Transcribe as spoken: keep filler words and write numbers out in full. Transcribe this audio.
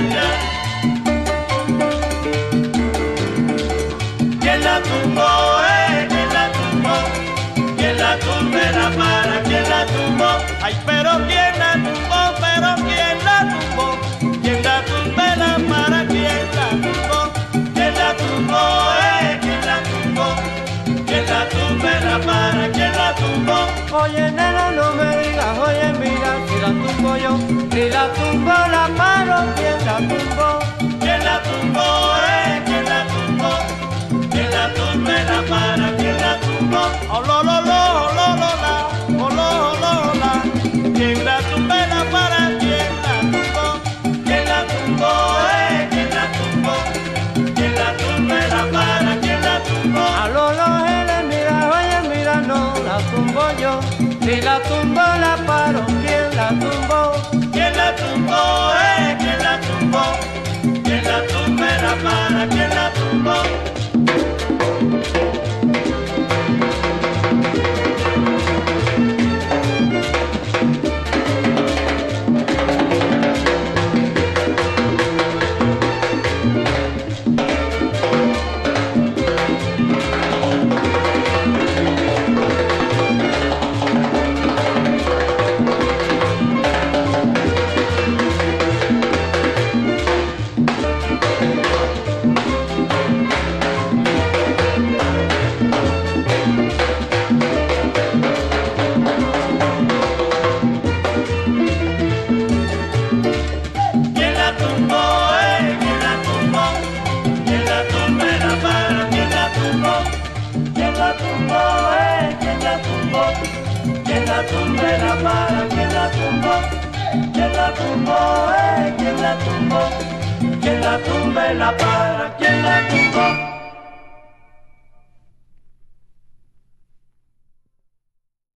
muchacha. ¿Quién la tumbó, eh? ¿Quién la tumbó? ¿Quién la tumbó la para? ¿Quién la tumbó? Ay, pero ¿quién la tumbó? Pero ¿quién la tumbó? ¿Quién la tumbó la para? ¿Quién la tumbó? ¿Quién la tumbó, eh? ¿Quién la tumbó? ¿Quién la tumbó la para? ¿Quién la tumbó? Oye, nena, no me digas, oye, mira, si la tumbo yo, si la tumbo la paro, ¿quién la tumbó? ¿Quién la tumbó, eh? ¿Quién la tumbó? ¿Quién la tumbó la para? ¿Quién la tumbó? Oh, lo, lo, lo, lo, lo, la, oh, lo, lo, la. ¿Quién la tumbó la para? ¿Quién la tumbó? ¿Quién la tumbó, eh? ¿Quién la tumbó? ¿Quién la tumbó la para? ¿Quién la tumbó? A lo, lo, hele, mira, oye, mira, no la tumbo yo, si la tumbo la paro, ¿quién la tumbó? ¿Quién la tumbó, eh? ¿Quién la tumbó? ¿Quién la tumbó la para? ¿Quién la tumbó? ¿Quién la tumbó, eh? ¿Quién la tumbó? ¿Quién la tumbó la para? ¿Quién la tumbó? ¿Quién la tumbó, eh? ¿Quién la tumbó? ¿Quién la tumbó la para? ¿Quién la tumbó? ¿Quién la tumbó, eh? ¿Quién la tumbó? ¿Quién la tumbó la para? ¿Quién la tumbó?